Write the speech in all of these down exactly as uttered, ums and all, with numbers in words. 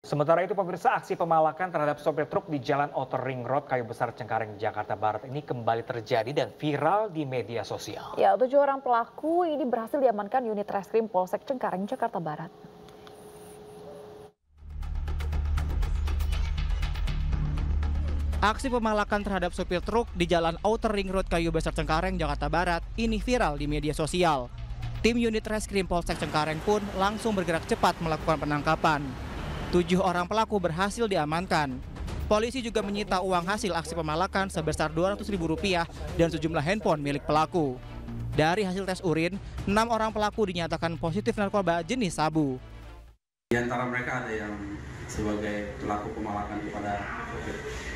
Sementara itu pemirsa, aksi pemalakan terhadap sopir truk di Jalan Outer Ring Road Kayu Besar Cengkareng, Jakarta Barat ini kembali terjadi dan viral di media sosial. Ya, tujuh orang pelaku ini berhasil diamankan unit reskrim Polsek Cengkareng, Jakarta Barat. Aksi pemalakan terhadap sopir truk di Jalan Outer Ring Road Kayu Besar Cengkareng, Jakarta Barat ini viral di media sosial. Tim unit reskrim Polsek Cengkareng pun langsung bergerak cepat melakukan penangkapan. Tujuh orang pelaku berhasil diamankan. Polisi juga menyita uang hasil aksi pemalakan sebesar dua ratus ribu rupiah dan sejumlah handphone milik pelaku. Dari hasil tes urin, enam orang pelaku dinyatakan positif narkoba jenis sabu. Di antara mereka ada yang sebagai pelaku pemalakan kepada sopir.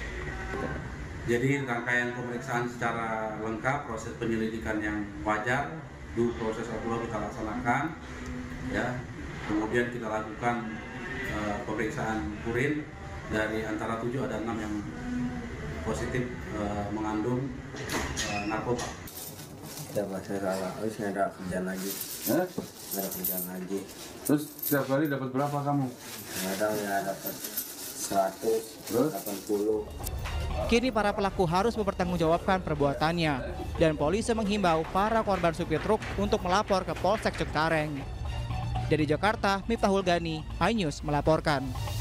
Jadi rangkaian pemeriksaan secara lengkap, proses penyelidikan yang wajar, dua proses kedua kita laksanakan, ya. Kemudian kita lakukan uh, pemeriksaan urin. Dari antara tujuh ada enam yang positif uh, mengandung uh, narkoba. Ya Pak, saya salah. Terus nggak ada kerjaan lagi. Eh? Nggak ada kerjaan lagi. Terus setiap kali dapat berapa kamu? Kadang ya dapat seratus, delapan puluh. Kini para pelaku harus mempertanggungjawabkan perbuatannya dan polisi menghimbau para korban supir truk untuk melapor ke Polsek Cengkareng. Dari Jakarta, Miftahul Gani, iNews melaporkan.